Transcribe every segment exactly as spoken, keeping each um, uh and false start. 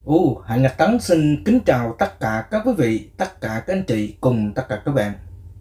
Ồ, Hạnh Nhật Tấn xin kính chào tất cả các quý vị, tất cả các anh chị cùng tất cả các bạn.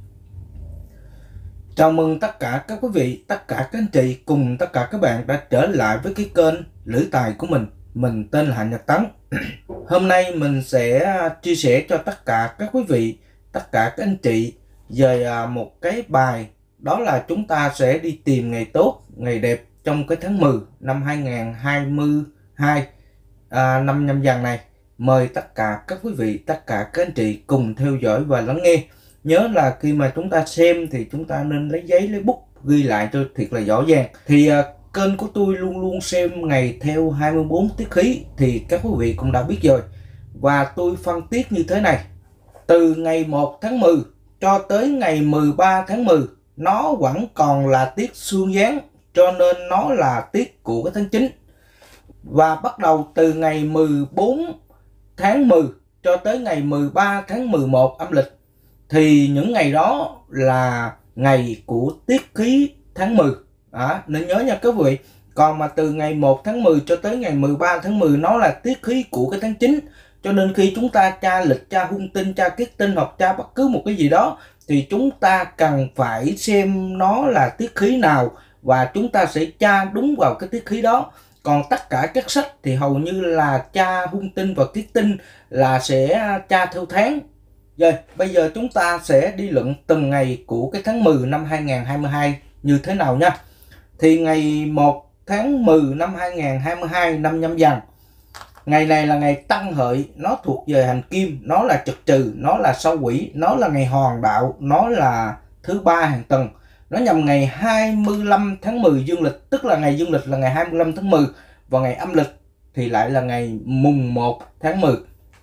Chào mừng tất cả các quý vị, tất cả các anh chị cùng tất cả các bạn đã trở lại với cái kênh Lưỡi Tài của mình. Mình tên là Hạnh Nhật Tấn. Hôm nay mình sẽ chia sẻ cho tất cả các quý vị, tất cả các anh chị về một cái bài, đó là chúng ta sẽ đi tìm ngày tốt, ngày đẹp trong cái tháng mười năm hai nghìn không trăm hai mươi hai. À, năm nhâm dần này. Mời tất cả các quý vị, tất cả các anh chị cùng theo dõi và lắng nghe. Nhớ là khi mà chúng ta xem thì chúng ta nên lấy giấy lấy bút ghi lại cho thiệt là rõ ràng. Thì à, kênh của tôi luôn luôn xem ngày theo hai mươi bốn tiết khí thì các quý vị cũng đã biết rồi. Và tôi phân tiết như thế này: từ ngày một tháng mười cho tới ngày mười ba tháng mười nó vẫn còn là tiết xương giáng, cho nên nó là tiết của cái tháng chín. Và bắt đầu từ ngày mười bốn tháng mười cho tới ngày mười ba tháng mười một âm lịch thì những ngày đó là ngày của tiết khí tháng mười. À, nên nhớ nha các vị. Còn mà từ ngày một tháng mười cho tới ngày mười ba tháng mười nó là tiết khí của cái tháng chín. Cho nên khi chúng ta tra lịch, tra hung tinh, tra kiết tinh hoặc tra bất cứ một cái gì đó thì chúng ta cần phải xem nó là tiết khí nào và chúng ta sẽ tra đúng vào cái tiết khí đó. Còn tất cả các sách thì hầu như là tra hung tinh và kiết tinh là sẽ tra theo tháng. Rồi, bây giờ chúng ta sẽ đi luận từng ngày của cái tháng mười năm hai nghìn không trăm hai mươi hai như thế nào nha. Thì ngày một tháng mười năm hai nghìn không trăm hai mươi hai năm nhâm dần. Ngày này là ngày Tân Hợi, nó thuộc về hành kim, nó là trực trừ, nó là sao quỷ, nó là ngày hoàng đạo, nó là thứ ba hàng tuần. Nó nhằm ngày hai mươi lăm tháng mười dương lịch, tức là ngày dương lịch là ngày hai mươi lăm tháng mười và ngày âm lịch thì lại là ngày mùng một tháng mười.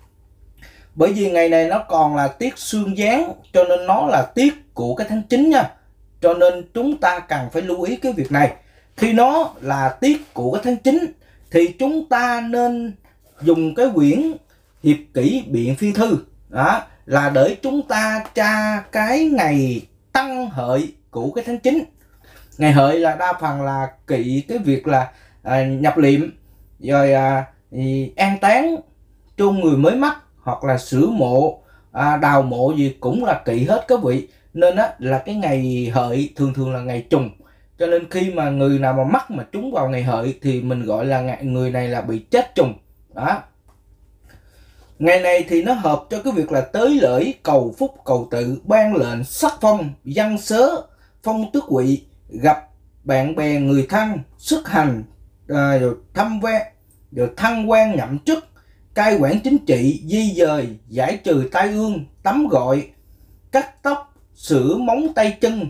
Bởi vì ngày này nó còn là tiết xương giáng cho nên nó là tiết của cái tháng chín nha. Cho nên chúng ta cần phải lưu ý cái việc này. Khi nó là tiết của cái tháng chín thì chúng ta nên dùng cái quyển Hiệp Kỷ Biện Phiên Thư, đó là để chúng ta tra cái ngày Tân Hợi của cái tháng chín. Ngày hợi là đa phần là kỵ cái việc là à, nhập liệm, rồi à, an táng chôn người mới mất, hoặc là sửa mộ, à, đào mộ gì cũng là kỵ hết các vị. Nên á, là cái ngày hợi thường thường là ngày trùng. Cho nên khi mà người nào mà mắc mà trúng vào ngày hợi thì mình gọi là ngày, người này là bị chết trùng. Đó. Ngày này thì nó hợp cho cái việc là tới lễ, cầu phúc, cầu tự, ban lệnh, sắc phong, văn sớ, phong tước quỵ, gặp bạn bè người thân, xuất hành, à, rồi thăm quan, rồi thăng quan nhậm chức, cai quản chính trị, di dời, giải trừ tai ương, tắm gội, cắt tóc, sửa móng tay chân,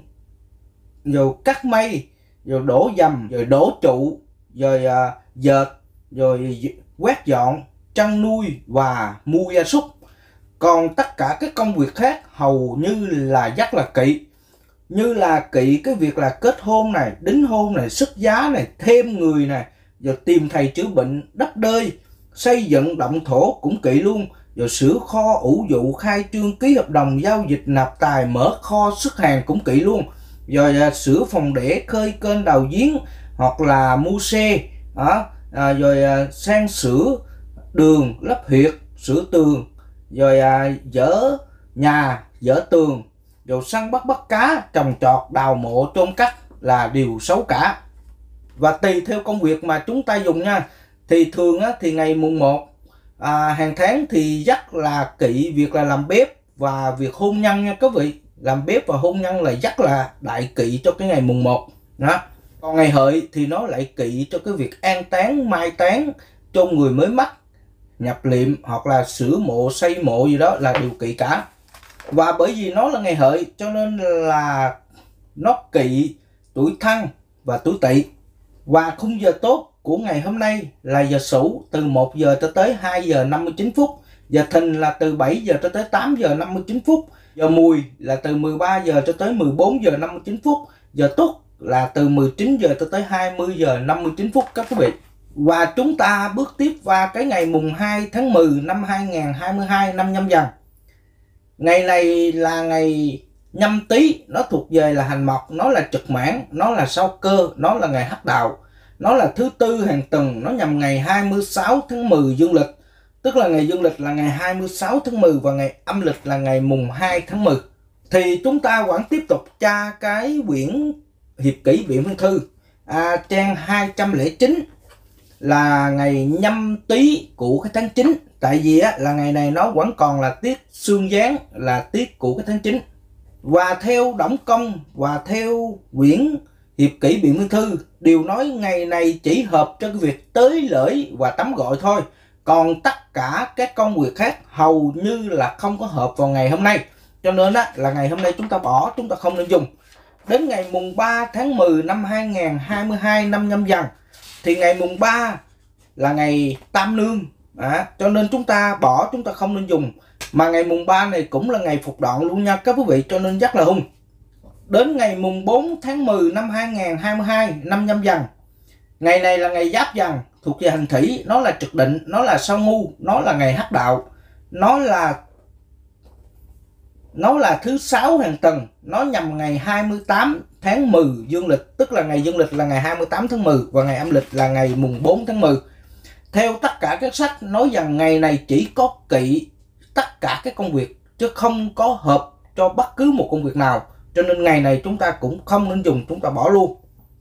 rồi cắt mây, rồi đổ dầm, rồi đổ trụ, rồi à, dệt, rồi quét dọn, chăn nuôi và mua gia súc. Còn tất cả các công việc khác hầu như là rất là kỵ. Như là kỵ cái việc là kết hôn này, đính hôn này, xuất giá này, thêm người này, rồi tìm thầy chữa bệnh, đắp đơi, xây dựng động thổ cũng kỵ luôn. Rồi sửa kho, ủ dụ, khai trương, ký hợp đồng, giao dịch, nạp tài, mở kho, xuất hàng cũng kỵ luôn. Rồi à, sửa phòng để, khơi kênh, đào giếng, hoặc là mua xe, đó. À, rồi à, sang sửa đường, lắp huyệt, sửa tường, rồi à, dỡ nhà, dỡ tường, rồi săn bắt bắt cá, trồng trọt, đào mộ, chôn cắt là điều xấu cả. Và tùy theo công việc mà chúng ta dùng nha. Thì thường á, thì ngày mùng một à, hàng tháng thì rất là kỵ việc là làm bếp và việc hôn nhân nha các vị. Làm bếp và hôn nhân là rất là đại kỵ cho cái ngày mùng một đó. Còn ngày hợi thì nó lại kỵ cho cái việc an táng, mai táng, chôn người mới mất, nhập liệm hoặc là sửa mộ, xây mộ gì đó là điều kỵ cả. Và bởi vì nó là ngày hợi cho nên là nó kỵ tuổi Thân và tuổi Tỵ. Và khung giờ tốt của ngày hôm nay là giờ Sửu từ một giờ cho tới hai giờ năm mươi chín phút. Giờ Thìn là từ bảy giờ cho tới tám giờ năm mươi chín phút. Giờ Mùi là từ mười ba giờ cho tới mười bốn giờ năm mươi chín phút. Giờ Tuất là từ mười chín giờ cho tới hai mươi giờ năm mươi chín phút các quý vị. Và chúng ta bước tiếp qua cái ngày mùng hai tháng mười năm hai nghìn không trăm hai mươi hai năm nhâm dần. Ngày này là ngày Nhâm Tý, nó thuộc về là hành mộc, nó là trực mãn, nó là sao cơ, nó là ngày hắc đạo, nó là thứ tư hàng tuần, nó nhằm ngày hai mươi sáu tháng mười dương lịch. tức là ngày dương lịch là ngày hai mươi sáu tháng mười và ngày âm lịch là ngày mùng hai tháng mười. Thì chúng ta vẫn tiếp tục tra cái quyển Hiệp Kỷ Biện Phương Thư, à, trang hai trăm lẻ chín là ngày nhâm tý của cái tháng chín. Tại vì á, là ngày này nó vẫn còn là tiết xương giáng, là tiết của cái tháng chín. Và theo Đổng Công và theo quyển Hiệp Kỷ Biện Phương Thư đều nói ngày này chỉ hợp cho cái việc tới lễ và tắm gội thôi. Còn tất cả các công việc khác hầu như là không có hợp vào ngày hôm nay. Cho nên á, là ngày hôm nay chúng ta bỏ, chúng ta không nên dùng. Đến ngày mùng ba tháng mười năm hai nghìn không trăm hai mươi hai năm Nhâm Dần thì ngày mùng ba là ngày Tam Nương, à, cho nên chúng ta bỏ, chúng ta không nên dùng. Mà ngày mùng ba này cũng là ngày phục đoạn luôn nha các quý vị, cho nên rất là hung. Đến ngày mùng bốn tháng mười năm hai nghìn không trăm hai mươi hai năm Nhâm Dần, ngày này là ngày Giáp Dần, thuộc về hành thủy, nó là trực định, nó là sao ngu, nó là ngày hắc đạo, nó là nó là thứ sáu hàng tuần, nó nhằm ngày hai mươi tám tháng mười dương lịch, tức là ngày dương lịch là ngày hai mươi tám tháng mười và ngày âm lịch là ngày mùng bốn tháng mười. Theo tất cả các sách nói rằng ngày này chỉ có kỵ tất cả các công việc chứ không có hợp cho bất cứ một công việc nào, cho nên ngày này chúng ta cũng không nên dùng, chúng ta bỏ luôn.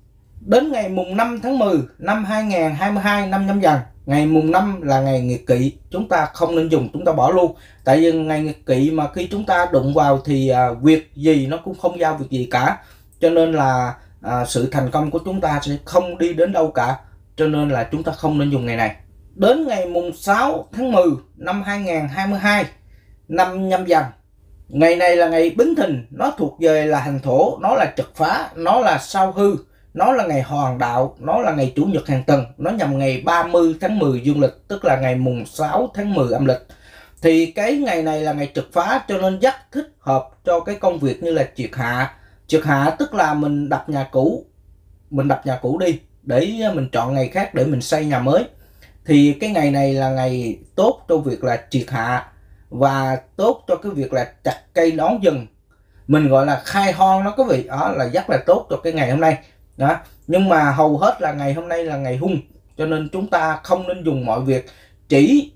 Đến ngày mùng năm tháng mười năm hai nghìn không trăm hai mươi hai năm Nhâm Dần, ngày mùng năm là ngày nghiệt kỵ, chúng ta không nên dùng, chúng ta bỏ luôn. Tại vì ngày nghiệt kỵ mà khi chúng ta đụng vào thì à, việc gì nó cũng không giao việc gì cả, cho nên là à, sự thành công của chúng ta sẽ không đi đến đâu cả, cho nên là chúng ta không nên dùng ngày này. Đến ngày mùng sáu tháng mười năm hai nghìn không trăm hai mươi hai năm Nhâm Dần, ngày này là ngày Bính Thìn, nó thuộc về là hành thổ, nó là trực phá, nó là sao hư, nó là ngày hoàng đạo, nó là ngày chủ nhật hàng tuần, nó nhằm ngày ba mươi tháng mười dương lịch, tức là ngày mùng sáu tháng mười âm lịch. Thì cái ngày này là ngày trực phá, cho nên rất thích hợp cho cái công việc như là triệt hạ. Triệt hạ tức là mình đập nhà cũ, mình đập nhà cũ đi để mình chọn ngày khác để mình xây nhà mới. Thì cái ngày này là ngày tốt cho việc là triệt hạ và tốt cho cái việc là chặt cây đón rừng, mình gọi là khai hoang đó quý vị, đó là rất là tốt cho cái ngày hôm nay đó. Nhưng mà hầu hết là ngày hôm nay là ngày hung, cho nên chúng ta không nên dùng mọi việc, chỉ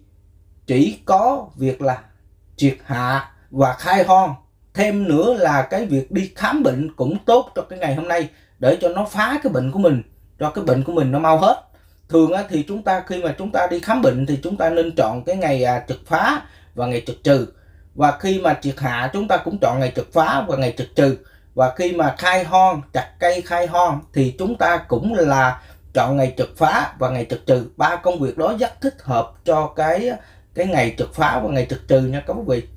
chỉ có việc là triệt hạ và khai hoang. Thêm nữa là cái việc đi khám bệnh cũng tốt cho cái ngày hôm nay, để cho nó phá cái bệnh của mình, cho cái bệnh của mình nó mau hết. Thường thì chúng ta khi mà chúng ta đi khám bệnh thì chúng ta nên chọn cái ngày trực phá và ngày trực trừ. Và khi mà triệt hạ chúng ta cũng chọn ngày trực phá và ngày trực trừ. Và khi mà khai hoang, chặt cây khai hoang thì chúng ta cũng là chọn ngày trực phá và ngày trực trừ. Ba công việc đó rất thích hợp cho cái cái ngày trực phá và ngày trực trừ nha các quý vị.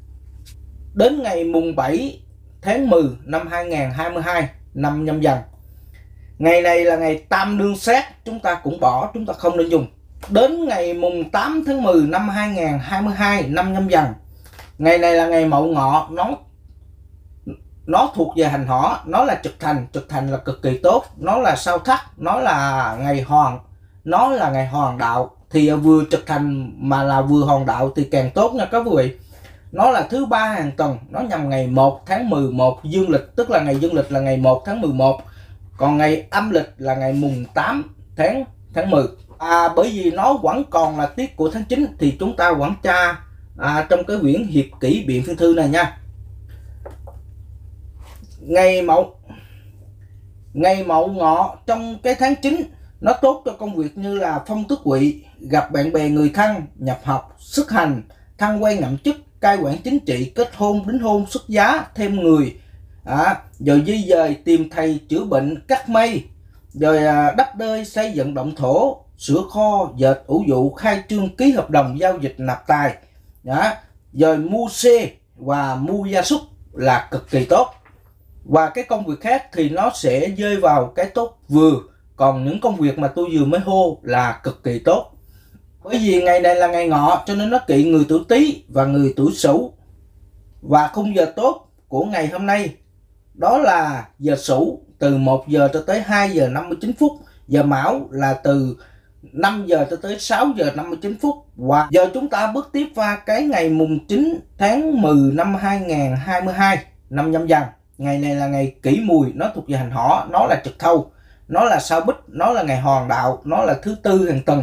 Đến ngày mùng bảy tháng mười năm hai nghìn không trăm hai mươi hai năm Nhâm Dần, ngày này là ngày Tam Nương sát, chúng ta cũng bỏ, chúng ta không nên dùng. Đến ngày mùng tám tháng mười năm hai nghìn không trăm hai mươi hai năm Nhâm Dần, ngày này là ngày Mậu Ngọ, nó nó thuộc về hành hỏa, nó là trực thành, trực thành là cực kỳ tốt, nó là sao thắt, nó là ngày hoàng, nó là ngày hoàng đạo, thì vừa trực thành mà là vừa hoàng đạo thì càng tốt nha các quý vị. Nó là thứ ba hàng tuần, nó nhằm ngày một tháng mười một dương lịch, tức là ngày dương lịch là ngày một tháng mười một, còn ngày âm lịch là ngày mùng tám tháng tháng mười. À, bởi vì nó vẫn còn là tiết của tháng chín thì chúng ta vẫn tra à, trong cái quyển Hiệp Kỷ Biện Phương Thư này nha. Ngày Mậu Ngày Mậu Ngọ trong cái tháng chín nó tốt cho công việc như là phong tước quỵ, gặp bạn bè người thân, nhập học, xuất hành, thăng quan nhậm chức, cai quản chính trị, kết hôn, đính hôn, xuất giá, thêm người, à, rồi di dời, tìm thầy, chữa bệnh, cắt mây, rồi à, đắp đơi, xây dựng động thổ, sửa kho, dệt, ủ dụ, khai trương, ký hợp đồng, giao dịch, nạp tài, đó. Rồi mua xe và mua gia súc là cực kỳ tốt. Và cái công việc khác thì nó sẽ rơi vào cái tốt vừa, còn những công việc mà tôi vừa mới hô là cực kỳ tốt. Bởi vì ngày này là ngày Ngọ cho nên nó kỵ người tuổi Tý và người tuổi Sửu. Và khung giờ tốt của ngày hôm nay đó là giờ Sửu từ một giờ cho tới hai giờ năm mươi chín phút, giờ Mão là từ năm giờ cho tới sáu giờ năm mươi chín phút. Và giờ chúng ta bước tiếp qua cái ngày mùng chín tháng mười năm hai nghìn không trăm hai mươi hai năm Nhâm Dần. Ngày này là ngày Kỷ Mùi, nó thuộc về hành hỏa, nó là trực thâu, nó là sao bích, nó là ngày hoàng đạo, nó là thứ tư hàng tuần,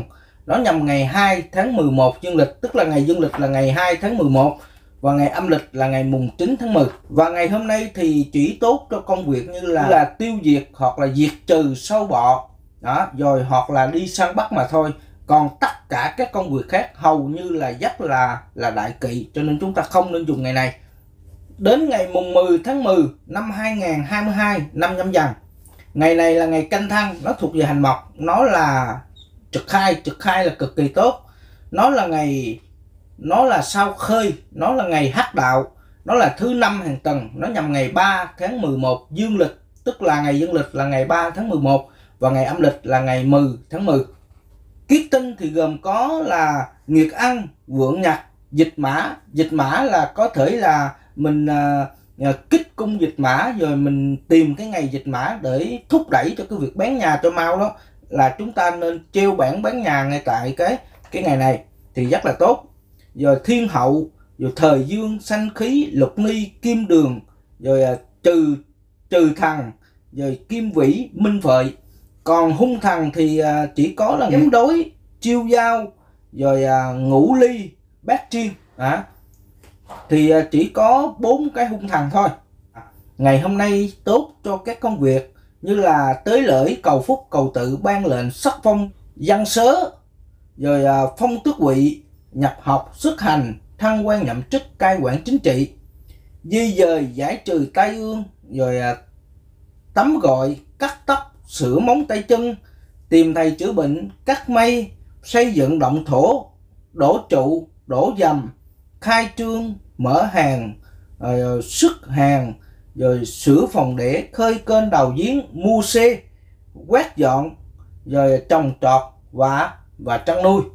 nó nhằm ngày hai tháng mười một dương lịch, tức là ngày dương lịch là ngày hai tháng mười một và ngày âm lịch là ngày mùng chín tháng mười. Và ngày hôm nay thì chỉ tốt cho công việc như là, là tiêu diệt hoặc là diệt trừ sâu bọ đó, rồi hoặc là đi săn bắt mà thôi. Còn tất cả các công việc khác hầu như là rất là là đại kỵ, cho nên chúng ta không nên dùng ngày này. Đến ngày mùng mười tháng mười năm hai nghìn không trăm hai mươi hai, năm Nhâm Dần, ngày này là ngày canh thân, nó thuộc về hành mộc, nó là trực khai, trực khai là cực kỳ tốt. Nó là ngày, nó là sao khơi, nó là ngày hắc đạo, nó là thứ năm hàng tuần, nó nhằm ngày ba tháng mười một dương lịch, tức là ngày dương lịch là ngày ba tháng mười một và ngày âm lịch là ngày mười tháng mười. Kiết tinh thì gồm có là Nguyệt Ân, Vượng Nhật, Dịch Mã. Dịch Mã là có thể là mình à, à, kích cung dịch mã, rồi mình tìm cái ngày dịch mã để thúc đẩy cho cái việc bán nhà cho mau đó, là chúng ta nên treo bảng bán nhà ngay tại cái cái ngày này thì rất là tốt. Rồi Thiên Hậu, rồi Thời Dương, Sanh Khí, Lục Ni, Kim Đường, rồi à, trừ trừ thần, rồi Kim Vĩ, Minh Phợi. Còn hung thần thì à, chỉ có là Kiếm Đối, Chiêu Giao, rồi à, Ngũ Ly, Bát Chiên à. Thì à, chỉ có bốn cái hung thần thôi. Ngày hôm nay tốt cho các công việc như là tới lễ, cầu phúc, cầu tự, ban lệnh, sắc phong, văn sớ, rồi à, phong tước vị, nhập học, xuất hành, thăng quan nhậm chức, cai quản chính trị, di dời, giải trừ tai ương, rồi à, tắm gội, cắt tóc, sửa móng tay chân, tìm thầy chữa bệnh, cắt mây, xây dựng động thổ, đổ trụ, đổ dầm, khai trương, mở hàng, rồi xuất hàng, rồi sửa phòng để, khơi kênh đào giếng, mua xe, quét dọn, rồi trồng trọt và và chăn nuôi.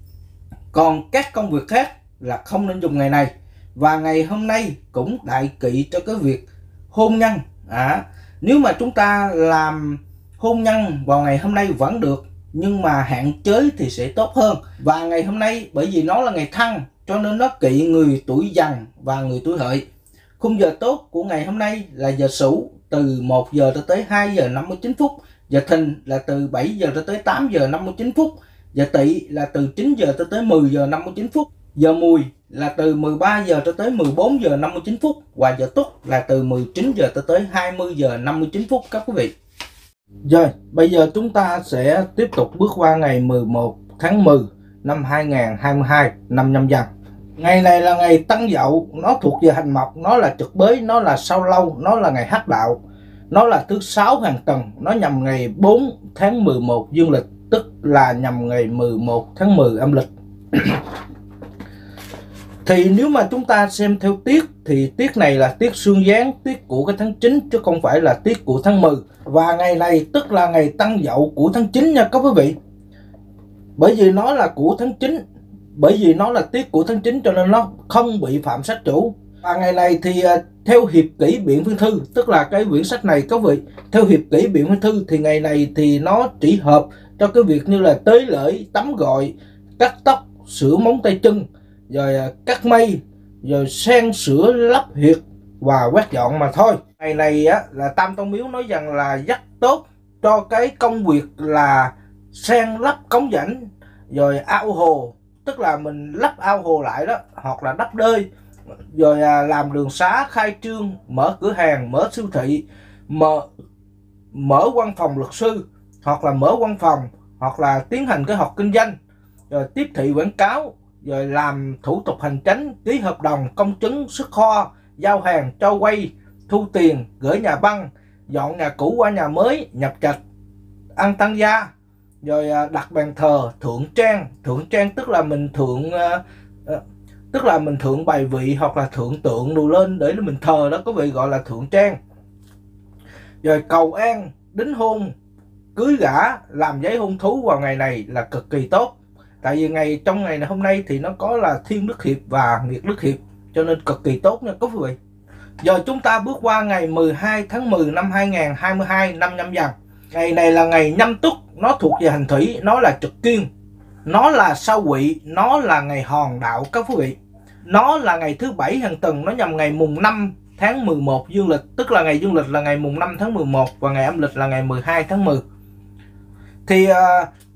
Còn các công việc khác là không nên dùng ngày này. Và ngày hôm nay cũng đại kỵ cho cái việc hôn nhân à. Nếu mà chúng ta làm hôn nhân vào ngày hôm nay vẫn được, nhưng mà hạn chế thì sẽ tốt hơn. Và ngày hôm nay bởi vì nó là ngày thân, cho nên nó kỵ người tuổi Dần và người tuổi Hợi. Khung giờ tốt của ngày hôm nay là giờ Sửu từ một giờ cho tới hai giờ năm mươi chín phút, giờ Thìn là từ bảy giờ cho tới tám giờ năm mươi chín phút, giờ Tỵ là từ chín giờ cho tới mười giờ năm mươi chín phút, giờ Mùi là từ mười ba giờ cho tới mười bốn giờ năm mươi chín phút và giờ Tuất là từ mười chín giờ cho tới hai mươi giờ năm mươi chín phút các quý vị. Rồi, bây giờ chúng ta sẽ tiếp tục bước qua ngày mười một tháng mười năm hai nghìn không trăm hai mươi hai, năm Nhâm Dần. Ngày này là ngày Tân Dậu, nó thuộc về hành mộc, nó là trực bới, nó là sao lâu, nó là ngày hắc đạo, nó là thứ sáu hàng tuần, nó nhằm ngày bốn tháng mười một dương lịch, tức là nhằm ngày mười một tháng mười âm lịch. Thì nếu mà chúng ta xem theo tiết thì tiết này là tiết xương giáng, tiết của cái tháng chín chứ không phải là tiết của tháng mười. Và ngày này tức là ngày Tân Dậu của tháng chín nha các quý vị. Bởi vì nó là của tháng chín, bởi vì nó là tiết của tháng chín cho nên nó không bị phạm sát chủ. Và ngày này thì theo Hiệp Kỷ Biện Phương Thư, tức là cái quyển sách này các vị, theo Hiệp Kỷ Biện Phương Thư thì ngày này thì nó chỉ hợp cho cái việc như là tới lễ, tắm gội, cắt tóc, sửa móng tay chân, rồi cắt mây, rồi sen sửa lắp huyệt và quét dọn mà thôi. Ngày này á, là Tam Tông Miếu nói rằng là rất tốt cho cái công việc là sen lắp cống rãnh, rồi ao hồ, tức là mình lắp ao hồ lại đó, hoặc là đắp đơi, rồi làm đường xá, khai trương, mở cửa hàng, mở siêu thị, mở mở văn phòng luật sư, hoặc là mở văn phòng, hoặc là tiến hành cái hoạt kinh doanh, rồi tiếp thị quảng cáo, rồi làm thủ tục hành chính, ký hợp đồng, công chứng, xuất kho, giao hàng, cho quay, thu tiền, gửi nhà băng, dọn nhà cũ qua nhà mới, nhập trạch, ăn tăng gia, rồi đặt bàn thờ, thượng trang. Thượng trang tức là mình thượng uh, tức là mình thượng bài vị hoặc là thượng tượng đồ lên để mình thờ đó, có vị gọi là thượng trang. Rồi cầu an, đính hôn, cưới gả, làm giấy hôn thú vào ngày này là cực kỳ tốt. Tại vì ngày trong ngày hôm nay thì nó có là Thiên Đức Hiệp và Nguyệt Đức Hiệp, cho nên cực kỳ tốt nha quý vị. Giờ chúng ta bước qua ngày mười hai tháng mười năm hai nghìn không trăm hai mươi hai, năm Nhâm Dần. Ngày này là ngày Nhâm Tuất, nó thuộc về hành thủy, nó là trực kiên, nó là sao quỵ, nó là ngày hòn đạo các quý vị. Nó là ngày thứ bảy hàng tuần, nó nhằm ngày mùng năm tháng mười một dương lịch, tức là ngày dương lịch là ngày mùng năm tháng mười một và ngày âm lịch là ngày mười hai tháng mười. Thì uh,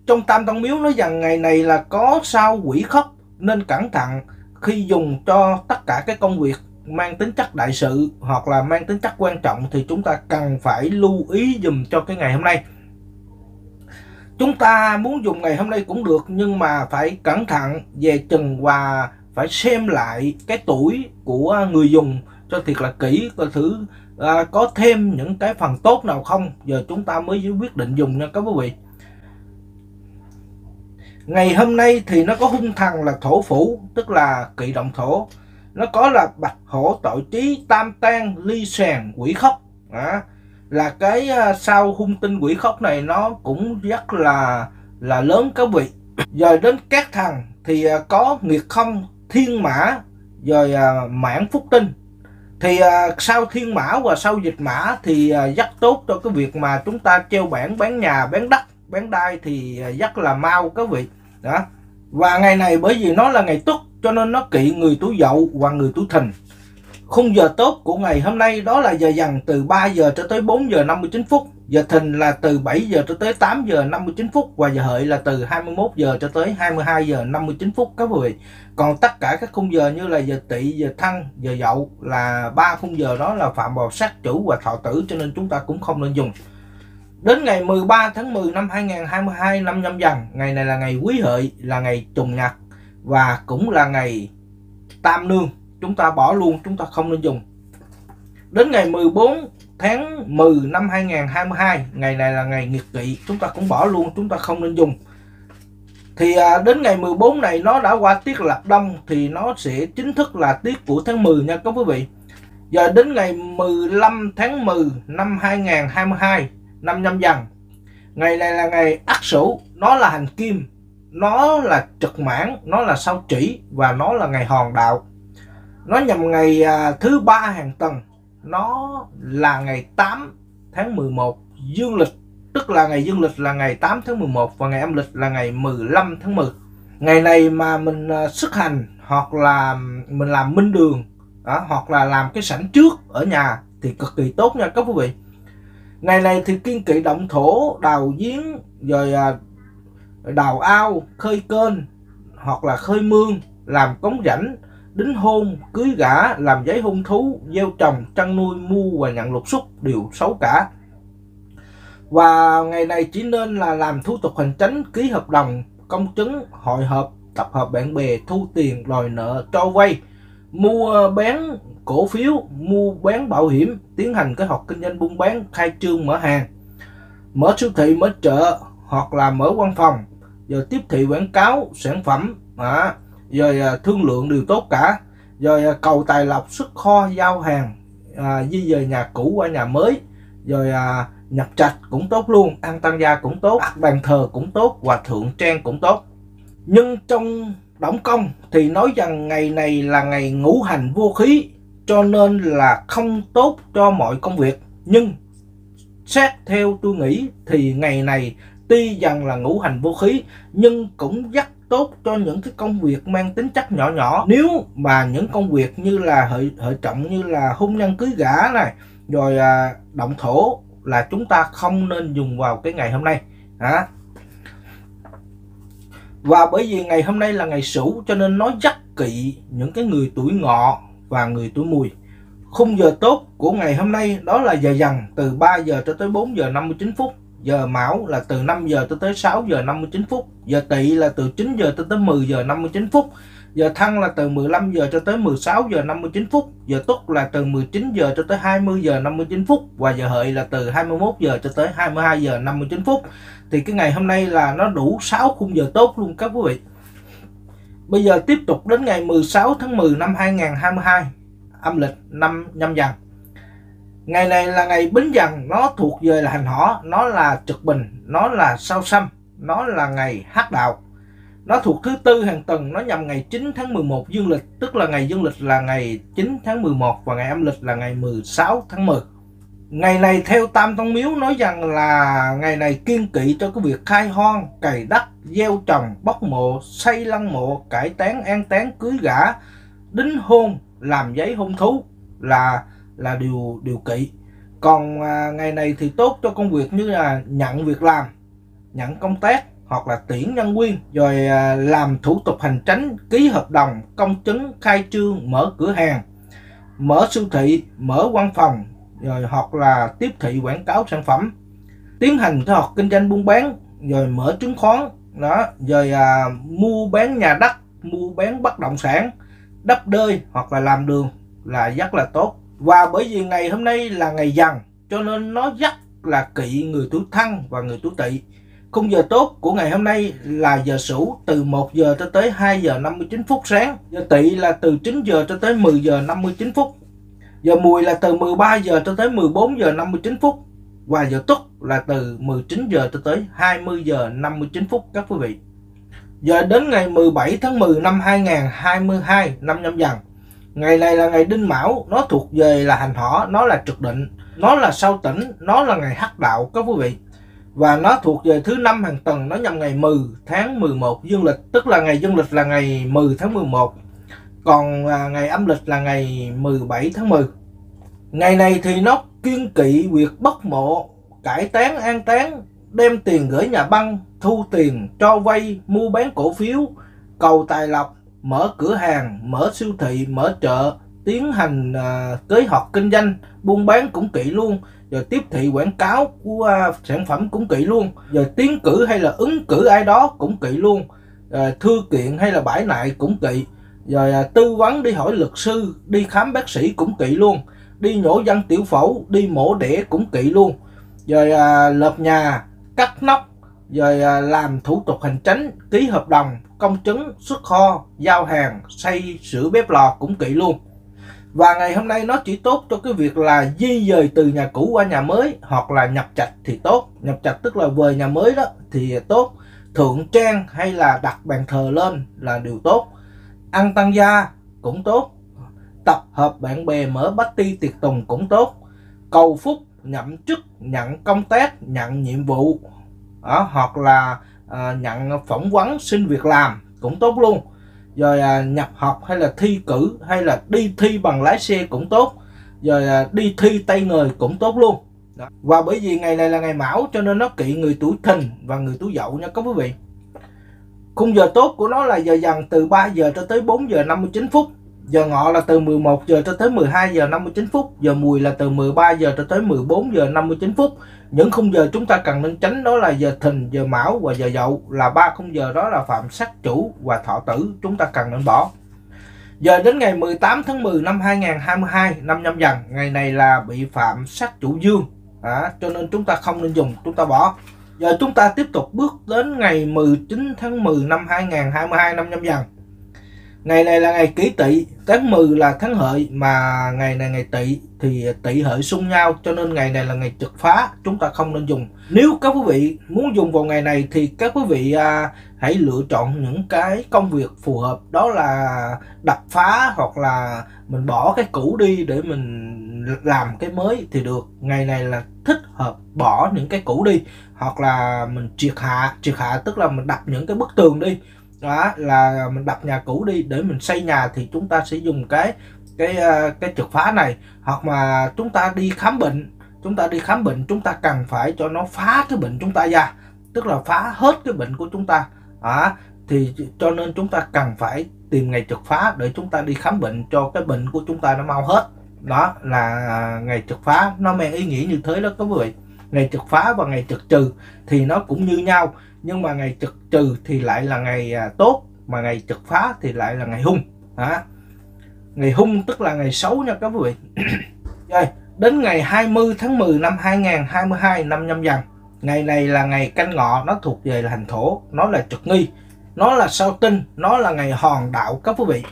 Trong Tam Tông Miếu nói rằng ngày này là có sao quỷ khóc, nên cẩn thận khi dùng cho tất cả các công việc mang tính chất đại sự hoặc là mang tính chất quan trọng thì chúng ta cần phải lưu ý dùm cho cái ngày hôm nay. Chúng ta muốn dùng ngày hôm nay cũng được, nhưng mà phải cẩn thận về chừng và phải xem lại cái tuổi của người dùng cho thiệt là kỹ, coi thử à, có thêm những cái phần tốt nào không, giờ chúng ta mới quyết định dùng nha các quý vị. Ngày hôm nay thì nó có hung thần là thổ phủ, tức là kỵ động thổ. Nó có là bạch hổ tội trí, tam tan ly sàn quỷ khóc. À, là cái sao hung tinh quỷ khóc này nó cũng rất là là lớn các vị. Rồi đến các thần thì có nghiệt không, thiên mã, rồi mãn phúc tinh. Thì sao thiên mã và sao dịch mã thì rất tốt cho cái việc mà chúng ta treo bảng bán nhà, bán đất, bán đai thì rất là mau các vị. Đó. Và ngày này bởi vì nó là ngày Tuất cho nên nó kỵ người tuổi Dậu và người tuổi Thìn. Khung giờ tốt của ngày hôm nay đó là giờ dần từ ba giờ cho tới bốn giờ năm mươi chín phút, giờ Thìn là từ bảy giờ cho tới tám giờ năm mươi chín phút và giờ Hợi là từ hai mươi mốt giờ cho tới hai mươi hai giờ năm mươi chín phút các vị. Còn tất cả các khung giờ như là giờ Tỵ, giờ Thân, giờ Dậu là ba khung giờ đó là phạm vào sát chủ và thọ tử, cho nên chúng ta cũng không nên dùng. Đến ngày mười ba tháng mười năm hai nghìn không trăm hai mươi hai năm Nhâm Dần, ngày này là ngày Quý Hợi, là ngày trùng nhật và cũng là ngày tam nương, chúng ta bỏ luôn, chúng ta không nên dùng. Đến ngày mười bốn tháng mười năm hai nghìn không trăm hai mươi hai, ngày này là ngày nghiệt kỵ, chúng ta cũng bỏ luôn, chúng ta không nên dùng. Thì à, đến ngày mười bốn này nó đã qua tiết lập đông thì nó sẽ chính thức là tiết của tháng mười nha các quý vị. Giờ đến ngày mười lăm tháng mười năm hai nghìn không trăm hai mươi hai năm Nhâm Dần, ngày này là ngày Ất Sửu, nó là hành kim, nó là trực mãn, nó là sao trĩ và nó là ngày hòn đạo. Nó nhằm ngày à, thứ ba hàng tuần, nó là ngày tám tháng mười một dương lịch, tức là ngày dương lịch là ngày tám tháng mười một và ngày âm lịch là ngày mười lăm tháng mười. Ngày này mà mình à, xuất hành hoặc là mình làm minh đường đó, hoặc là làm cái sảnh trước ở nhà thì cực kỳ tốt nha các quý vị. Ngày này thì kiên kỵ động thổ, đào giếng, rồi à, đào ao, khơi kênh hoặc là khơi mương, làm cống rãnh, đính hôn, cưới gả, làm giấy hôn thú, gieo trồng, chăn nuôi, mua và nhận lục xúc đều xấu cả. Và ngày này chỉ nên là làm thủ tục hành chính, ký hợp đồng, công chứng, hội họp, tập hợp bạn bè, thu tiền, đòi nợ, cho vay, mua bán cổ phiếu, mua bán bảo hiểm, tiến hành kế hoạch kinh doanh buôn bán, khai trương mở hàng, mở siêu thị, mở chợ hoặc là mở văn phòng, rồi tiếp thị quảng cáo sản phẩm, à, rồi thương lượng đều tốt cả, rồi cầu tài lộc, xuất kho, giao hàng, à, di dời nhà cũ qua nhà mới, rồi à, nhập trạch cũng tốt luôn, ăn tăng gia cũng tốt, bàn thờ cũng tốt, hòa thượng trang cũng tốt. Nhưng trong Đổng Công thì nói rằng ngày này là ngày ngũ hành vô khí, cho nên là không tốt cho mọi công việc. Nhưng xét theo tôi nghĩ thì ngày này tuy rằng là ngũ hành vô khí nhưng cũng rất tốt cho những cái công việc mang tính chất nhỏ nhỏ. Nếu mà những công việc như là hợi, hợi trọng như là hôn nhân cưới gả này, rồi à, động thổ là chúng ta không nên dùng vào cái ngày hôm nay. À. Và bởi vì ngày hôm nay là ngày Sửu cho nên nó rất kỵ những cái người tuổi Ngọ và người tuổi Mùi. Khung giờ tốt của ngày hôm nay đó là giờ dần từ ba giờ cho tới bốn giờ năm mươi chín phút, giờ Mão là từ năm giờ cho tới sáu giờ năm mươi chín phút, giờ Tỵ là từ chín giờ cho tới mười giờ năm mươi chín phút, giờ Thân là từ mười lăm giờ cho tới mười sáu giờ năm mươi chín phút, giờ Tuất là từ mười chín giờ cho tới hai mươi giờ năm mươi chín phút và giờ Hợi là từ hai mươi mốt giờ cho tới hai mươi hai giờ năm mươi chín phút. Thì cái ngày hôm nay là nó đủ sáu khung giờ tốt luôn các quý vị. Bây giờ tiếp tục đến ngày mười sáu tháng mười năm hai nghìn không trăm hai mươi hai âm lịch năm Nhâm Dần. Ngày này là ngày Bính Dần, nó thuộc về là hành hỏa, nó là trực bình, nó là sao xăm, nó là ngày hắc đạo. Nó thuộc thứ tư hàng tuần, nó nhằm ngày chín tháng mười một dương lịch, tức là ngày dương lịch là ngày chín tháng mười một và ngày âm lịch là ngày mười sáu tháng mười. Ngày này theo Tam Tông Miếu nói rằng là ngày này kiên kỵ cho cái việc khai hoang, cày đất, gieo trồng, bóc mộ, xây lăng mộ, cải táng, an táng, cưới gả, đính hôn, làm giấy hôn thú là là điều điều kỵ. Còn à, ngày này thì tốt cho công việc như là nhận việc làm, nhận công tác hoặc là tuyển nhân viên, rồi à, làm thủ tục hành chính, ký hợp đồng, công chứng, khai trương, mở cửa hàng, mở siêu thị, mở văn phòng, rồi hoặc là tiếp thị quảng cáo sản phẩm, tiến hành cái hoạt kinh doanh buôn bán, rồi mở chứng khoán đó, rồi à, mua bán nhà đất, mua bán bất động sản, đắp đê hoặc là làm đường là rất là tốt. Và bởi vì ngày hôm nay là ngày dần cho nên nó rất là kỵ người tuổi Thân và người tuổi Tỵ. Khung giờ tốt của ngày hôm nay là giờ Sửu từ một giờ cho tới hai giờ năm mươi chín phút sáng. Giờ Tỵ là từ chín giờ cho tới mười giờ năm mươi chín phút. Giờ Mùi là từ mười ba giờ cho tới mười bốn giờ năm mươi chín phút. Và giờ Tuất là từ mười chín giờ cho tới hai mươi giờ năm mươi chín phút các quý vị. Giờ đến ngày mười bảy tháng mười năm hai nghìn không trăm hai mươi hai năm Nhâm Dần. Ngày này là ngày Đinh Mão, nó thuộc về là hành hỏa, nó là trực định, nó là sao tỉnh, nó là ngày hắc đạo các quý vị. Và nó thuộc về thứ năm hàng tuần, nó nhằm ngày mười tháng mười một dương lịch, tức là ngày dương lịch là ngày mười tháng mười một, còn à, ngày âm lịch là ngày mười bảy tháng mười. Ngày này thì nó kiêng kỵ việc bốc mộ, cải táng, an táng, đem tiền gửi nhà băng, thu tiền, cho vay, mua bán cổ phiếu, cầu tài lộc, mở cửa hàng, mở siêu thị, mở chợ, tiến hành à, kế hoạch kinh doanh, buôn bán cũng kỵ luôn, rồi tiếp thị quảng cáo của à, sản phẩm cũng kỵ luôn, rồi tiến cử hay là ứng cử ai đó cũng kỵ luôn, rồi thư kiện hay là bãi nại cũng kỵ, rồi à, tư vấn đi hỏi luật sư, đi khám bác sĩ cũng kỵ luôn, đi nhổ răng tiểu phẫu, đi mổ đẻ cũng kỵ luôn, rồi à, lợp nhà, cắt nóc, rồi à, làm thủ tục hành chính, ký hợp đồng, công chứng, xuất kho, giao hàng, xây sửa bếp lò cũng kỵ luôn. Và ngày hôm nay nó chỉ tốt cho cái việc là di dời từ nhà cũ qua nhà mới, hoặc là nhập trạch thì tốt. Nhập trạch tức là về nhà mới đó thì tốt. Thượng trang hay là đặt bàn thờ lên là điều tốt. Ăn tăng gia cũng tốt. Tập hợp bạn bè mở party tiệc tùng cũng tốt. Cầu phúc, nhậm chức, nhận công tác, nhận nhiệm vụ đó, hoặc là à, nhận phỏng vấn xin việc làm cũng tốt luôn. Rồi à, nhập học hay là thi cử hay là đi thi bằng lái xe cũng tốt. Rồi à, đi thi tay nghề cũng tốt luôn đó. Và bởi vì ngày này là ngày Mão cho nên nó kỵ người tuổi Thìn và người tuổi Dậu nha các quý vị. Khung giờ tốt của nó là giờ dần từ ba giờ cho tới bốn giờ năm mươi chín phút. Giờ Ngọ là từ mười một giờ cho tới mười hai giờ năm mươi chín phút. Giờ Mùi là từ mười ba giờ cho tới mười bốn giờ năm mươi chín phút. Những khung giờ chúng ta cần nên tránh đó là giờ Thìn, giờ Mão và giờ Dậu, là ba khung giờ đó là phạm sát chủ và thọ tử, chúng ta cần nên bỏ. Giờ đến ngày mười tám tháng mười năm hai nghìn không trăm hai mươi hai năm Nhâm Dần, ngày này là bị phạm sát chủ dương, à, cho nên chúng ta không nên dùng, chúng ta bỏ. Giờ chúng ta tiếp tục bước đến ngày mười chín tháng mười năm hai nghìn không trăm hai mươi hai năm Nhâm Dần. Ngày này là ngày Kỷ Tỵ, tháng mười là tháng Hợi, mà ngày này ngày Tỵ thì Tỵ Hợi xung nhau, cho nên ngày này là ngày trực phá, chúng ta không nên dùng. Nếu các quý vị muốn dùng vào ngày này thì các quý vị à, hãy lựa chọn những cái công việc phù hợp, đó là đập phá hoặc là mình bỏ cái cũ đi để mình làm cái mới thì được. Ngày này là thích hợp bỏ những cái cũ đi, hoặc là mình triệt hạ, triệt hạ tức là mình đập những cái bức tường đi. Đó là mình đập nhà cũ đi để mình xây nhà, thì chúng ta sẽ dùng cái cái cái trực phá này. Hoặc mà chúng ta đi khám bệnh, chúng ta đi khám bệnh chúng ta cần phải cho nó phá cái bệnh chúng ta ra, tức là phá hết cái bệnh của chúng ta. Đó, thì cho nên chúng ta cần phải tìm ngày trực phá để chúng ta đi khám bệnh cho cái bệnh của chúng ta nó mau hết. Đó là ngày trực phá, nó mang ý nghĩa như thế đó các quý vị. Ngày trực phá và ngày trực trừ thì nó cũng như nhau, nhưng mà ngày trực trừ thì lại là ngày tốt, mà ngày trực phá thì lại là ngày hung. Đó. Ngày hung tức là ngày xấu nha các quý vị. Rồi, đến ngày hai mươi tháng mười năm hai nghìn không trăm hai mươi hai năm Nhâm Dần. Ngày này là ngày Canh Ngọ, nó thuộc về là hành thổ, nó là trực nghi, nó là sao tinh, nó là ngày hòn đạo các quý vị.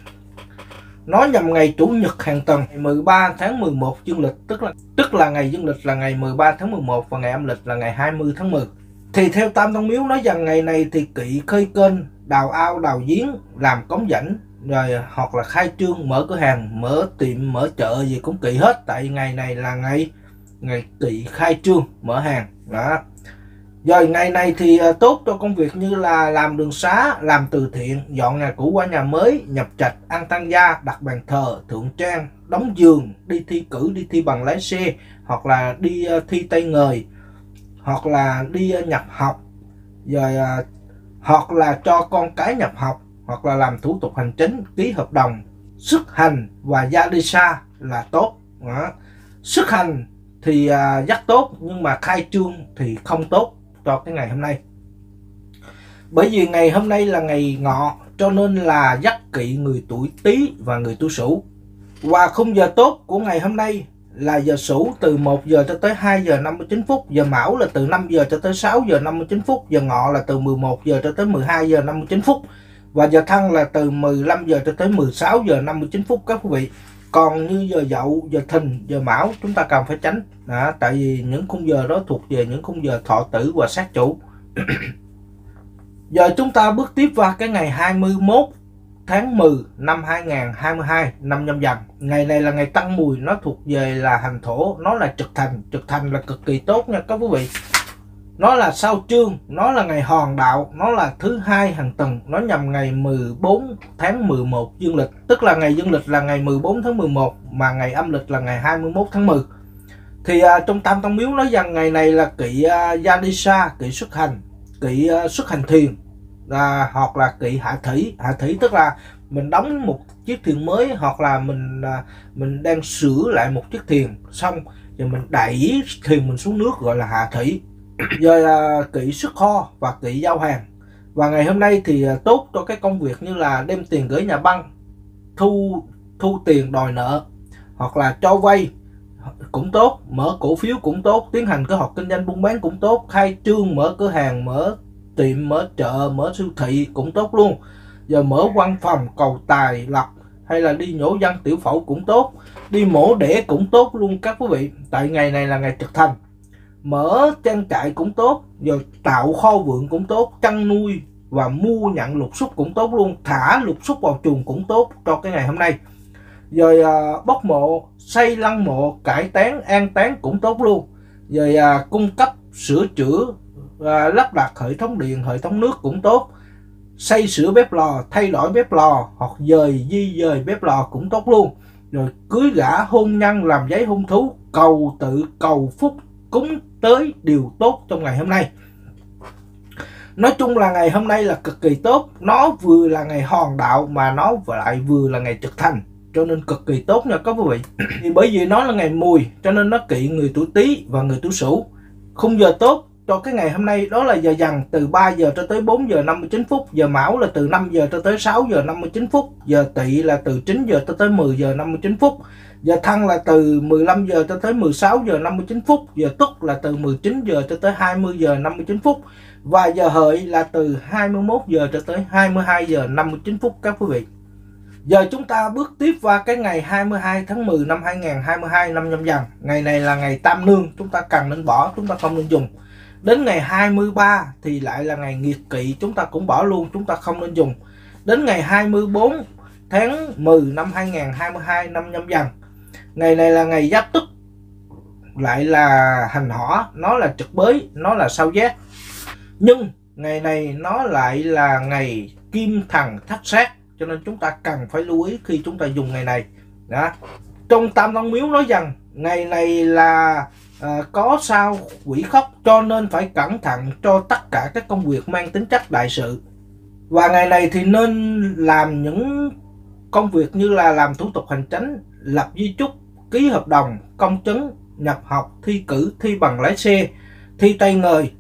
Nó nhằm ngày Chủ nhật hàng tuần, ngày mười ba tháng mười một dương lịch, tức là tức là ngày dương lịch là ngày mười ba tháng mười một và ngày âm lịch là ngày hai mươi tháng mười. Thì theo Tam Tông Miếu nói rằng ngày này thì kỵ khơi kênh, đào ao, đào giếng, làm cống rãnh, rồi hoặc là khai trương, mở cửa hàng, mở tiệm, mở chợ gì cũng kỵ hết. Tại ngày này là ngày ngày kỵ khai trương, mở hàng. Đó. Rồi ngày này thì tốt cho công việc như là làm đường xá, làm từ thiện, dọn nhà cũ qua nhà mới, nhập trạch, ăn tăng gia, đặt bàn thờ, thượng trang, đóng giường, đi thi cử, đi thi bằng lái xe, hoặc là đi thi tay nghề, hoặc là đi nhập học, rồi hoặc là cho con cái nhập học, hoặc là làm thủ tục hành chính, ký hợp đồng, xuất hành và gia đi xa là tốt. Đó. Xuất hành thì à, rất tốt, nhưng mà khai trương thì không tốt cho cái ngày hôm nay. Bởi vì ngày hôm nay là ngày ngọ, cho nên là rất kỵ người tuổi Tý và người tuổi Sửu. Và khung giờ tốt của ngày hôm nay là giờ Sửu từ một giờ cho tới hai giờ năm mươi chín phút, giờ Mão là từ năm giờ cho tới sáu giờ năm mươi chín phút, giờ Ngọ là từ mười một giờ cho tới mười hai giờ năm mươi chín phút, và giờ Thân là từ mười lăm giờ cho tới mười sáu giờ năm mươi chín phút các quý vị. Còn như giờ Dậu, giờ Thìn, giờ Mão chúng ta cần phải tránh, đó, tại vì những khung giờ đó thuộc về những khung giờ thọ tử và sát chủ. Giờ chúng ta bước tiếp vào cái ngày hai mươi mốt tháng mười năm hai nghìn không trăm hai mươi hai, năm Nhâm Dần. Ngày này là ngày Tân Mùi, nó thuộc về là hành thổ, nó là trực thành. Trực thành là cực kỳ tốt nha các quý vị. Nó là sao trương, nó là ngày hòn đạo, nó là thứ hai hàng tuần, nó nhằm ngày mười bốn tháng mười một dương lịch. Tức là ngày dương lịch là ngày mười bốn tháng mười một, mà ngày âm lịch là ngày hai mươi mốt tháng mười. Thì à, trong Tam Tông Miếu nói rằng ngày này là kỵ à, gia đi xa, kỵ xuất hành, kỵ à, xuất hành thuyền, à, hoặc là kỵ hạ thủy. Hạ thủy tức là mình đóng một chiếc thuyền mới, hoặc là mình à, mình đang sửa lại một chiếc thuyền xong rồi mình đẩy thuyền mình xuống nước, gọi là hạ thủy. Rồi à, kỵ xuất kho và kỵ giao hàng. Và ngày hôm nay thì à, tốt cho cái công việc như là đem tiền gửi nhà băng, thu thu tiền đòi nợ, hoặc là cho vay cũng tốt, mở cổ phiếu cũng tốt, tiến hành kế hoạch kinh doanh buôn bán cũng tốt, khai trương mở cửa hàng, mở tiệm, mở chợ, mở siêu thị cũng tốt luôn. Giờ mở văn phòng, cầu tài lộc, hay là đi nhổ răng tiểu phẫu cũng tốt, đi mổ đẻ cũng tốt luôn các quý vị. Tại ngày này là ngày trực thành. Mở trang trại cũng tốt, rồi tạo kho vườn cũng tốt, chăn nuôi và mua nhận lục súc cũng tốt luôn, thả lục súc vào chuồng cũng tốt cho cái ngày hôm nay. Rồi à, bốc mộ, xây lăng mộ, cải táng, an táng cũng tốt luôn. Rồi à, cung cấp, sửa chữa, à, lắp đặt hệ thống điện, hệ thống nước cũng tốt. Xây sửa bếp lò, thay đổi bếp lò, hoặc dời di dời bếp lò cũng tốt luôn. Rồi cưới gả, hôn nhân, làm giấy hôn thú, cầu tự, cầu phúc, cúng tới đều tốt trong ngày hôm nay. Nói chung là ngày hôm nay là cực kỳ tốt. Nó vừa là ngày hòn đạo mà nó lại vừa là ngày trực thành, cho nên cực kỳ tốt nha các quý vị. Thì bởi vì nó là ngày Mùi, cho nên nó kỵ người tuổi Tý và người tuổi Sửu. Khung giờ tốt cho cái ngày hôm nay đó là giờ Dần từ ba giờ cho tới bốn giờ năm mươi chín phút, giờ Mão là từ năm giờ cho tới sáu giờ năm mươi chín phút, giờ Tỵ là từ chín giờ cho tới mười giờ năm mươi chín phút, giờ Thân là từ mười lăm giờ cho tới mười sáu giờ năm mươi chín phút, giờ Tuất là từ mười chín giờ cho tới hai mươi giờ năm mươi chín phút, và giờ Hợi là từ hai mươi mốt giờ cho tới hai mươi hai giờ năm mươi chín phút các quý vị. Giờ chúng ta bước tiếp vào cái ngày hai mươi hai tháng mười năm hai nghìn không trăm hai mươi hai, năm Nhâm Dần. Ngày này là ngày tam nương, chúng ta cần nên bỏ, chúng ta không nên dùng. Đến ngày hai mươi ba thì lại là ngày nghiệt kỵ, chúng ta cũng bỏ luôn, chúng ta không nên dùng. Đến ngày hai mươi bốn tháng mười năm hai nghìn không trăm hai mươi hai, năm Nhâm Dần. Ngày này là ngày Giáp Tức, lại là hành hỏa, nó là trực bới, nó là sao giác. Nhưng ngày này nó lại là ngày kim thần thất sát, cho nên chúng ta cần phải lưu ý khi chúng ta dùng ngày này. Đó. Trong Tam Tông Miếu nói rằng ngày này là à, có sao quỷ khóc, cho nên phải cẩn thận cho tất cả các công việc mang tính chất đại sự. Và ngày này thì nên làm những công việc như là làm thủ tục hành chính, lập di chúc, ký hợp đồng, công chứng, nhập học, thi cử, thi bằng lái xe, thi tay nghề,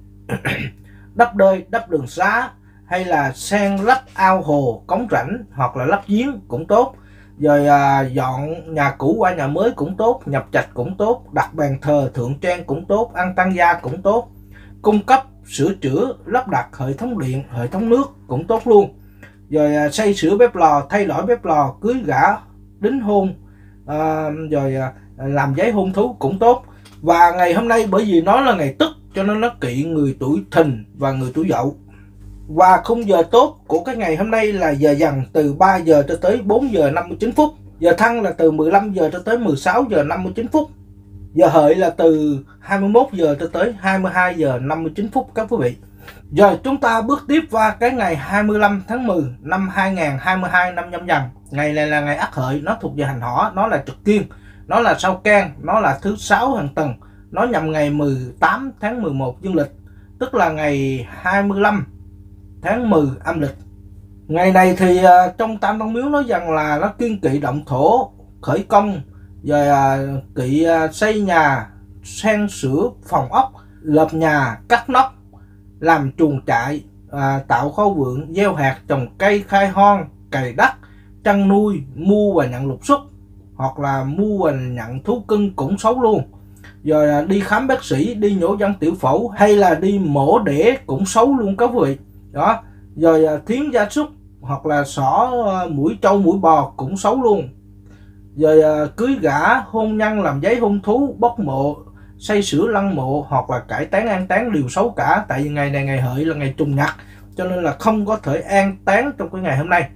đắp đê, đắp đường xá, hay là san lấp ao hồ, cống rãnh, hoặc là lấp giếng cũng tốt. Rồi à, dọn nhà cũ qua nhà mới cũng tốt, nhập trạch cũng tốt, đặt bàn thờ thượng trang cũng tốt, ăn tăng gia cũng tốt, cung cấp, sửa chữa, lắp đặt hệ thống điện, hệ thống nước cũng tốt luôn. Rồi à, xây sửa bếp lò, thay đổi bếp lò, cưới gả, đính hôn, à, rồi à, làm giấy hôn thú cũng tốt. Và ngày hôm nay bởi vì nó là ngày Tức, cho nên nó kỵ người tuổi Thìn và người tuổi Dậu. Và khung giờ tốt của cái ngày hôm nay là giờ Dần từ ba giờ cho tới bốn giờ năm mươi chín phút, giờ Thân là từ mười lăm giờ cho tới mười sáu giờ năm mươi chín phút, giờ Hợi là từ hai mươi mốt giờ cho tới hai mươi hai giờ năm mươi chín phút các quý vị. Giờ chúng ta bước tiếp qua cái ngày hai mươi lăm tháng mười năm hai nghìn không trăm hai mươi hai, năm Nhâm Dần. Ngày này là ngày Ất Hợi, nó thuộc về hành hỏa, nó là trực kiên, nó là sao can, nó là thứ sáu hàng tuần, nó nhằm ngày mười tám tháng mười một dương lịch, tức là ngày hai mươi lăm tháng mười âm lịch. Ngày này thì uh, trong Tam Tông Miếu nói rằng là nó kiêng kỵ động thổ, khởi công, rồi uh, kỵ uh, xây nhà, san sửa phòng ốc, lợp nhà, cắt nóc, làm chuồng trại, uh, tạo kho vườn, gieo hạt, trồng cây, khai hoang, cày đất, chăn nuôi, mua và nhận lục xuất, hoặc là mua và nhận thú cưng cũng xấu luôn. Rồi đi khám bác sĩ, đi nhổ răng tiểu phẫu, hay là đi mổ đẻ cũng xấu luôn các quý vị. Đó, rồi thiến gia súc hoặc là xỏ mũi trâu mũi bò cũng xấu luôn. Rồi cưới gả, hôn nhân, làm giấy hôn thú, bốc mộ, xây sửa lăng mộ hoặc là cải táng an táng đều xấu cả. Tại vì ngày này ngày hợi là ngày trùng nhật, cho nên là không có thể an táng trong cái ngày hôm nay.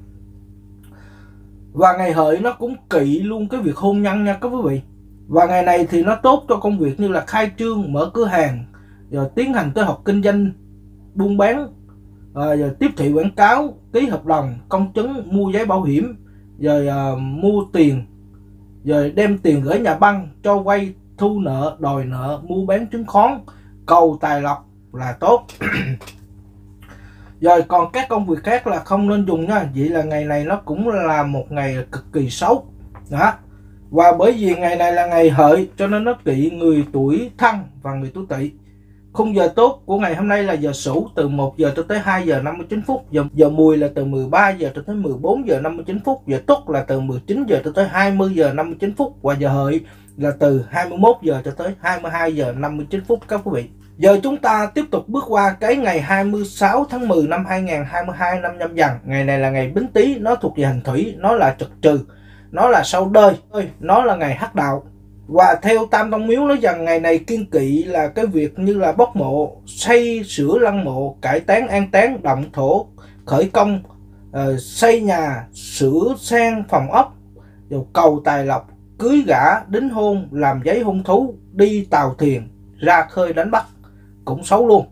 Và ngày hợi nó cũng kỵ luôn cái việc hôn nhân nha các quý vị. Và ngày này thì nó tốt cho công việc như là khai trương, mở cửa hàng, rồi tiến hành kế hoạch kinh doanh, buôn bán, rồi tiếp thị quảng cáo, ký hợp đồng, công chứng, mua giấy bảo hiểm, rồi uh, mua tiền, rồi đem tiền gửi nhà băng, cho vay, thu nợ, đòi nợ, mua bán chứng khoán, cầu tài lộc là tốt. Rồi còn các công việc khác là không nên dùng nha. Vậy là ngày này nó cũng là một ngày cực kỳ xấu đó. Và bởi vì ngày này là ngày hợi cho nên nó kỵ người tuổi Thân và người tuổi Tỵ. Khung giờ tốt của ngày hôm nay là giờ Sửu từ một giờ cho tới hai giờ năm mươi chín phút, giờ, giờ Mùi là từ mười ba giờ cho tới mười bốn giờ năm mươi chín phút, giờ Tuất là từ mười chín giờ cho tới hai mươi giờ năm mươi chín phút, và giờ Hợi là từ hai mươi mốt giờ cho tới hai mươi hai giờ năm mươi chín phút các quý vị. Giờ chúng ta tiếp tục bước qua cái ngày hai mươi sáu tháng mười năm hai nghìn không trăm hai mươi hai năm Nhâm Dần. Ngày này là ngày Bính Tý, nó thuộc về hành thủy, nó là trực trừ, nó là sau đời, nó là ngày hắc đạo. Và theo Tam Tông Miếu nói rằng ngày này kiêng kỵ là cái việc như là bốc mộ, xây sửa lăng mộ, cải táng an táng, động thổ, khởi công, uh, xây nhà, sửa sang phòng ốc, rồi cầu tài lộc, cưới gả, đính hôn, làm giấy hôn thú, đi tàu thuyền, ra khơi đánh bắt cũng xấu luôn.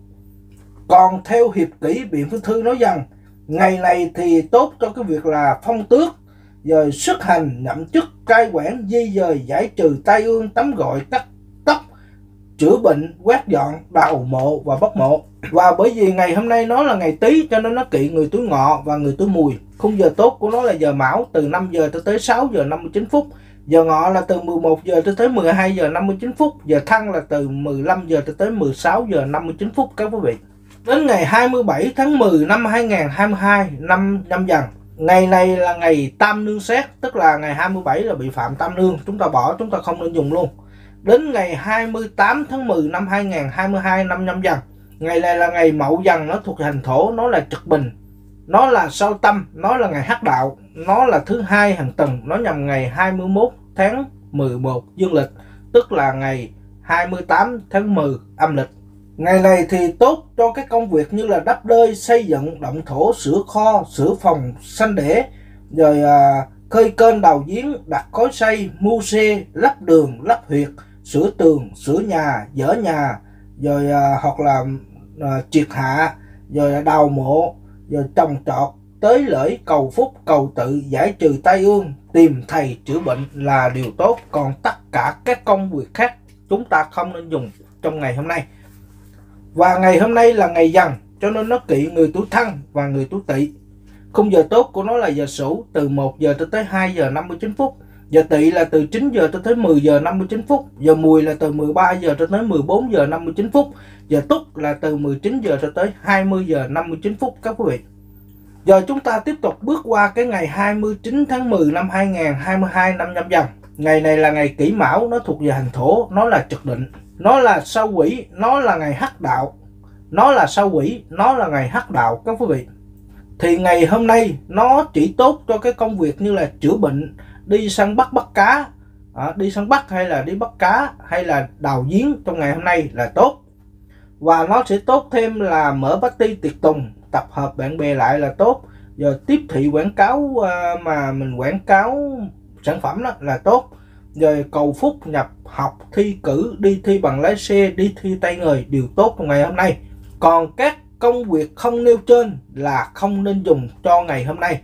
Còn theo Hiệp Kỷ Biện Phương Thư nói rằng ngày này thì tốt cho cái việc là phong tước, rồi xuất hành, nhậm chức, cai quản, di dời, giải trừ tai ương, tắm gội, cắt tóc, chữa bệnh, quét dọn, đào mộ và bốc mộ. Và bởi vì ngày hôm nay nó là ngày Tý cho nên nó kỵ người tuổi Ngọ và người tuổi Mùi. Khung giờ tốt của nó là giờ Mão từ năm giờ cho tới sáu giờ năm mươi chín phút, giờ Ngọ là từ mười một giờ cho tới mười hai giờ năm mươi chín phút, giờ Thân là từ mười lăm giờ cho tới mười sáu giờ năm mươi chín phút các quý vị. Đến ngày hai mươi bảy tháng mười năm hai nghìn không trăm hai mươi hai năm Nhâm Dần. Ngày này là ngày Tam Nương Sát, tức là ngày hai mươi bảy là bị phạm Tam Nương, chúng ta bỏ, chúng ta không nên dùng luôn. Đến ngày hai mươi tám tháng mười năm hai nghìn không trăm hai mươi hai năm Nhâm Dần. Ngày này là ngày Mậu Dần, nó thuộc hành thổ, nó là trực bình, nó là sao tâm, nó là ngày hắc đạo, nó là thứ hai hàng tuần, nó nhằm ngày hai mươi mốt tháng mười một dương lịch, tức là ngày hai mươi tám tháng mười âm lịch. Ngày này thì tốt cho cái công việc như là đắp đơi, xây dựng, động thổ, sửa kho, sửa phòng sanh đẻ, rồi à, khơi kênh đào giếng, đặt cối xây, mua xe, lắp đường, lắp huyệt, sửa tường, sửa nhà, dỡ nhà, rồi à, hoặc là à, triệt hạ, rồi đào mộ, rồi trồng trọt, tới lễ, cầu phúc, cầu tự, giải trừ tai ương, tìm thầy chữa bệnh là điều tốt. Còn tất cả các công việc khác chúng ta không nên dùng trong ngày hôm nay. Và ngày hôm nay là ngày Dần cho nên nó kỵ người tuổi Thân và người tuổi Tỵ. Khung giờ tốt của nó là giờ Sửu từ một giờ cho tới hai giờ năm mươi chín phút, giờ Tỵ là từ chín giờ cho tới mười giờ năm mươi chín phút, giờ Mùi là từ mười ba giờ cho tới mười bốn giờ năm mươi chín phút, giờ Tuất là từ mười chín giờ cho tới hai mươi giờ năm mươi chín phút các quý vị. Giờ chúng ta tiếp tục bước qua cái ngày hai mươi chín tháng mười năm hai nghìn không trăm hai mươi hai năm Nhâm Dần. Ngày này là ngày Kỷ Mão, nó thuộc về hành thổ, nó là trực định, nó là sao quỷ, nó là ngày hắc đạo, nó là sao quỷ, nó là ngày hắc đạo các quý vị. Thì ngày hôm nay nó chỉ tốt cho cái công việc như là chữa bệnh, đi săn bắt bắt cá, à, đi săn bắt hay là đi bắt cá hay là đào giếng trong ngày hôm nay là tốt. Và nó sẽ tốt thêm là mở party tiệc tùng, tập hợp bạn bè lại là tốt, rồi tiếp thị quảng cáo mà mình quảng cáo sản phẩm đó là tốt, rồi cầu phúc, nhập học, thi cử, đi thi bằng lái xe, đi thi tay nghề đều tốt trong ngày hôm nay. Còn các công việc không nêu trên là không nên dùng cho ngày hôm nay.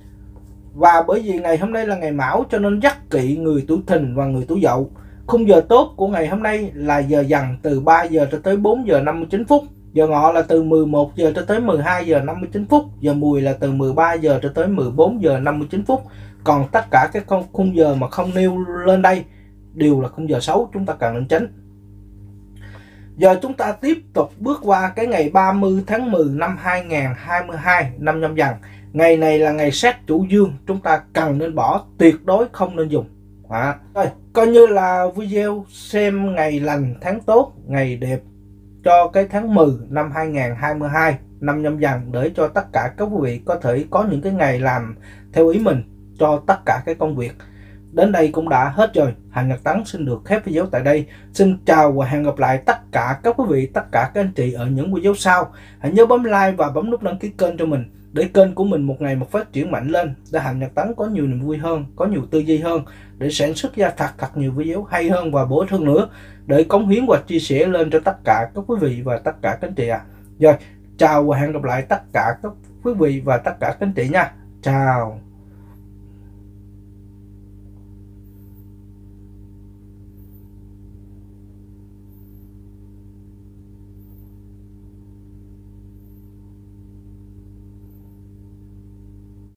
Và bởi vì ngày hôm nay là ngày Mão cho nên dắt kỵ người tuổi Thìn và người tuổi Dậu. Khung giờ tốt của ngày hôm nay là giờ Dần từ ba giờ cho tới bốn giờ năm mươi chín phút, Giờ ngọ là từ mười một giờ cho tới mười hai giờ năm mươi chín phút. Giờ mùi là từ mười ba giờ cho tới mười bốn giờ năm mươi chín phút. Còn tất cả các khung giờ mà không nêu lên đây đều là khung giờ xấu, chúng ta cần nên tránh. Giờ chúng ta tiếp tục bước qua cái ngày ba mươi tháng mười năm hai nghìn không trăm hai mươi hai, năm Nhâm Dần. Ngày này là ngày sát chủ dương, chúng ta cần nên bỏ, tuyệt đối không nên dùng. À, rồi, coi như là video xem ngày lành tháng tốt, ngày đẹp cho cái tháng mười năm hai nghìn không trăm hai mươi hai, năm Nhâm Dần, để cho tất cả các quý vị có thể có những cái ngày làm theo ý mình cho tất cả cái công việc. Đến đây cũng đã hết rồi. Hành Nhật Tấn xin được khép video tại đây. Xin chào và hẹn gặp lại tất cả các quý vị, tất cả các anh chị ở những video sau. Hãy nhớ bấm like và bấm nút đăng ký kênh cho mình, để kênh của mình một ngày một phát triển mạnh lên, để Hành Nhật Tấn có nhiều niềm vui hơn, có nhiều tư duy hơn, để sản xuất ra thật thật nhiều video hay hơn và bổ ích hơn nữa, để cống hiến và chia sẻ lên cho tất cả các quý vị và tất cả các anh chị ạ. À. Rồi, chào và hẹn gặp lại tất cả các quý vị và tất cả các anh chị nha. Chào.